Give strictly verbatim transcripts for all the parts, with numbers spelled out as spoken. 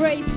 grace.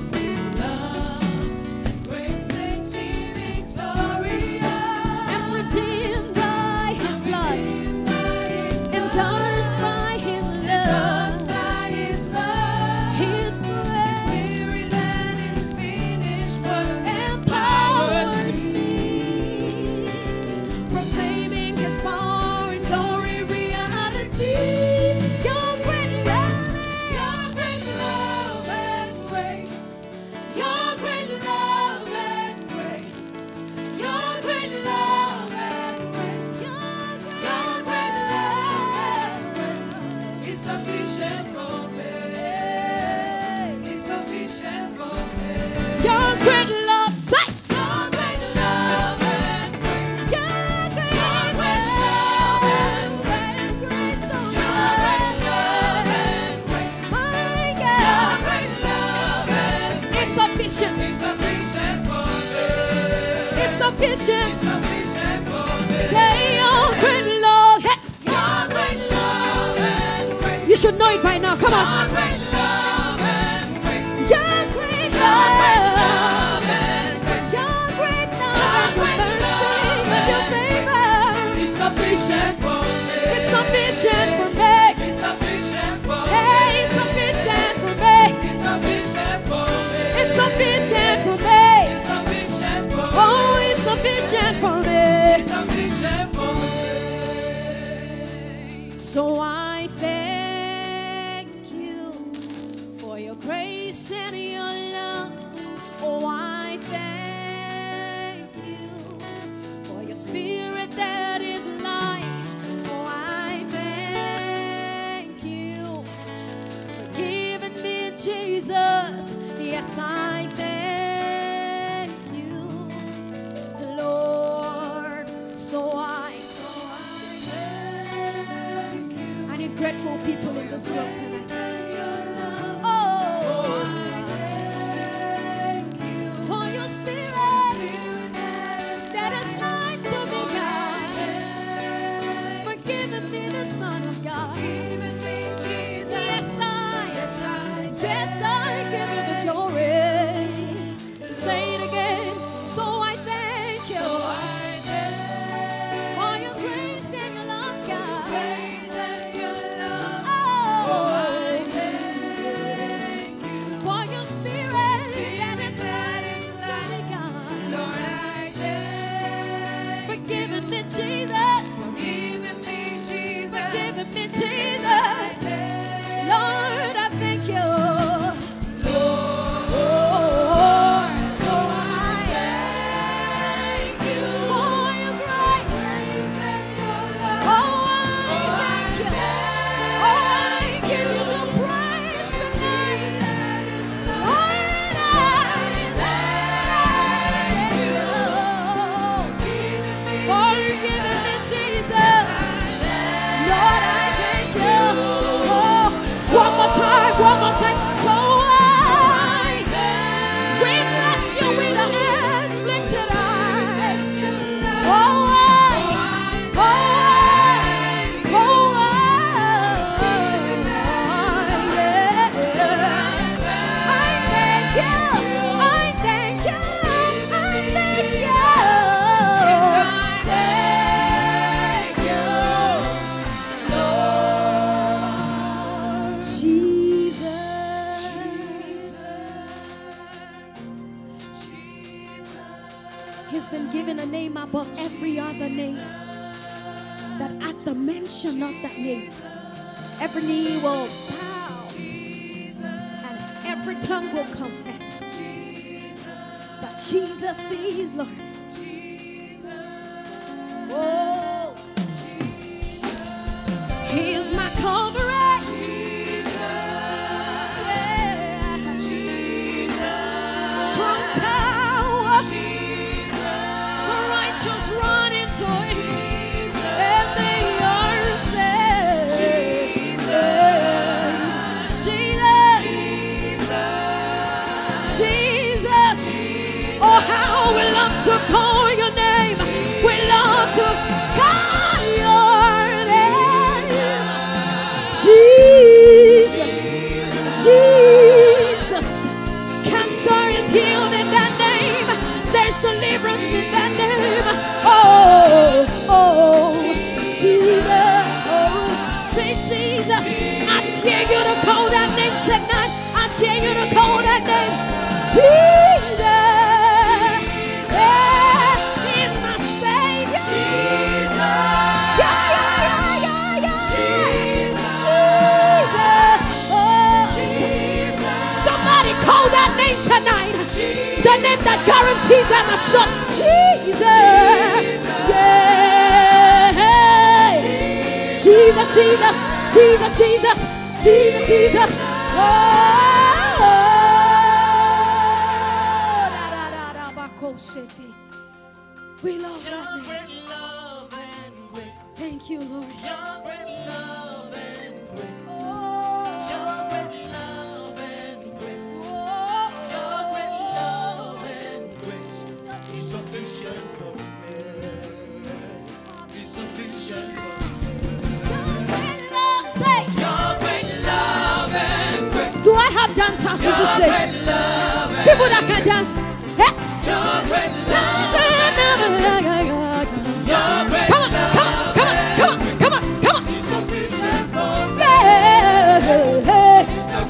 Sufficient. Say your great love. Hey. Your great love and grace. You should know it by now. Come on. Your great love and grace. Your great love and grace. Your great love and mercy and your favor is sufficient for me. It's sufficient for me. It's sufficient for me. Hey, it's sufficient for me. It's sufficient for me. It's sufficient for me. Oh, it's sufficient for me. It's sufficient for me. So I thank you for your grace and your love. Oh, I thank you for your spirit that is light. Oh, I thank you for giving me Jesus. Yes, I thank So I, so I thank you. I need grateful people in this world tonight. Oh, I thank you for your spirit that is light to me, God. For giving me the Son of God. Yes, I, yes, I, yes, I give you the glory. Say it again. So I thank you. So I Jesus, forgive me, Jesus, forgive me, Jesus. Lord, I thank you. Lord, so I thank you for your grace and your love. Oh, I thank you. Oh, I give you the praise tonight. Lord, I thank you. For giving me Jesus. Lord, I thank you. Oh, one more time, one more time. So I, we bless you with our hands lifted high. Oh, I, oh, I, oh, I, yeah. I thank you. I thank you. I thank you. He's been given a name above every other name, that at the mention of that name, every knee will bow and every tongue will confess that Jesus is Lord. Oh, He is my coverage. Just run into it, and they are saved. Jesus, Jesus, oh how we love to call your name. We love to call your name. Jesus, Jesus, dare you to call that name. Jesus. Yeah, in my Savior. Jesus. Yeah, yeah, yeah, yeah, yeah. Jesus. Oh, Jesus. Somebody call that name tonight. Jesus. The name that guarantees and assures. Jesus. Yeah. Jesus, Jesus, Jesus, Jesus, Jesus, Jesus. Oh, we love that name. Thank you, Lord. Your great love and grace. Your great love and grace. Your great love and grace is sufficient for me. Is sufficient for me. Do I have dancers in this place? People that can dance. Hey. Come on, come on, come on, come on, come on, come on. Yeah.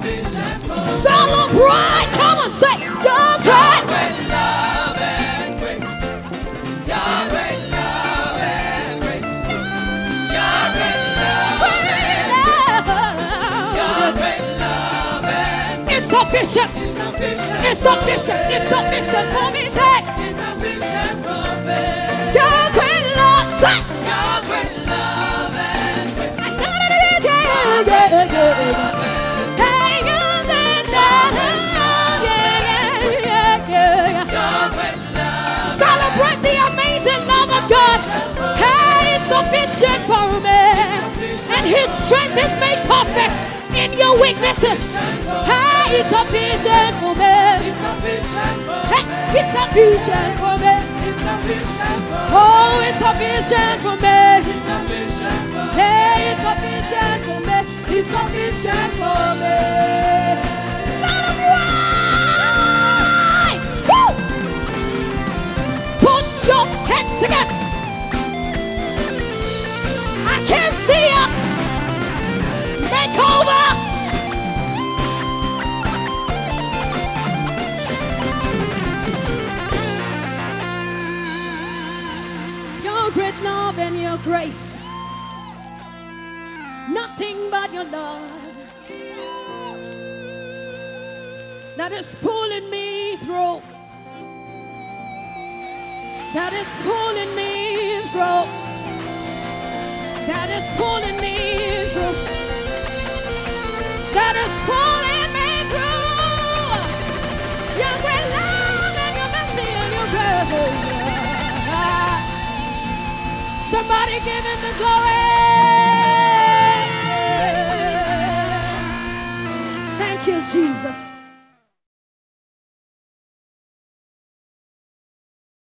Celebrate. Come on, say your great love and grace. Your great love and grace. Your great love and grace. It's sufficient. It's sufficient. It's sufficient for me. Say. It's sufficient for me. Your great love. Say. Your great love and grace. Yeah, yeah, yeah. Hey, your great love. Yeah, yeah, yeah. Your great love. Celebrate the amazing love of God. Hey, it's sufficient for me. And His strength is made perfect in your weaknesses. Hey, it's sufficient for me. Hey, it's sufficient for me. Oh, it's sufficient for me. Hey, it's sufficient for me. It's sufficient for me. Celebrate! Woo! Put your hands together. I can't see you. Make over. Your great love and your grace. Nothing but your love that is pulling me through. That is pulling me through. That is pulling me through. That is pulling me through. Your great love and your mercy and your grace. Somebody give Him the glory.